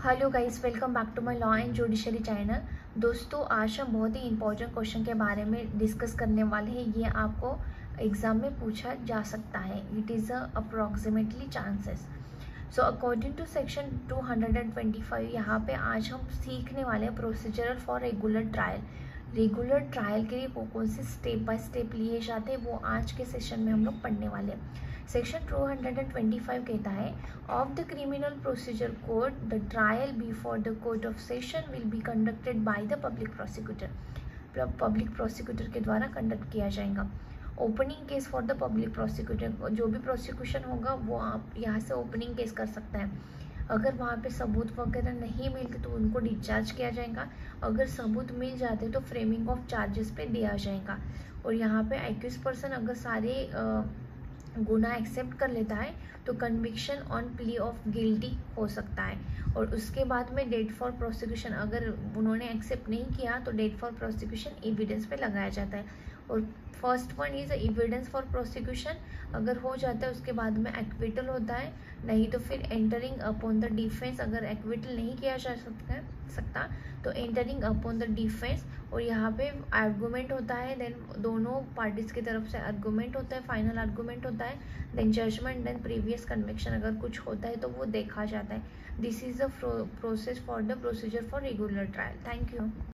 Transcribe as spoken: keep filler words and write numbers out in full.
Hello guys, welcome back to my law and judiciary channel. दोस्तों, आज हम बहुत ही इंपॉर्टेंट क्वेश्चन के बारे में डिस्कस करने वाले हैं। ये आपको एग्जाम में पूछा जा सकता है। It is approximately chances. So according to section two hundred twenty five, यहाँ पे आज हम सीखने वाले हैं procedural for regular trial. Regular trial के लिए कौन कौन से स्टेप बाय स्टेप लिए जाते हैं वो आज के सेशन में हम लोग पढ़ने वाले हैं। Section two hundred twenty five कहता है, of the criminal procedure code the trial before the court of session will be conducted by the public prosecutor. Public prosecutor के द्वारा कंडक्ट किया जाएगा। Opening case for the public prosecutor, जो भी prosecution होगा वो आप यहाँ से ओपनिंग केस कर सकते हैं। अगर वहाँ पे सबूत वगैरह नहीं मिलते तो उनको डिस्चार्ज किया जाएगा। अगर सबूत मिल जाते तो फ्रेमिंग ऑफ चार्जेस पे दिया जाएगा। और यहाँ पे एक्यूज पर्सन अगर सारे आ, गुना एक्सेप्ट कर लेता है तो conviction on plea of guilty हो सकता है। और उसके बाद में डेट फॉर प्रोसिक्यूशन, अगर उन्होंने एक्सेप्ट नहीं किया तो डेट फॉर प्रोसिक्यूशन एविडेंस पे लगाया जाता है। और first one is evidence for prosecution, अगर हो जाता है उसके बाद में एक्विटल होता है, नहीं तो फिर एंटरिंग अपॉन द डिफेंस। अगर एक्विटल नहीं किया जा सकता है सकता तो एंटरिंग अपॉन द डिफेंस। और यहाँ पे आर्गूमेंट होता है, देन दोनों पार्टीज की तरफ से आर्गूमेंट होता है, फाइनल आर्गूमेंट होता है, then judgement, then previous conviction. अगर कुछ होता है तो वो देखा जाता है। This is the process for the procedure for regular trial. Thank you.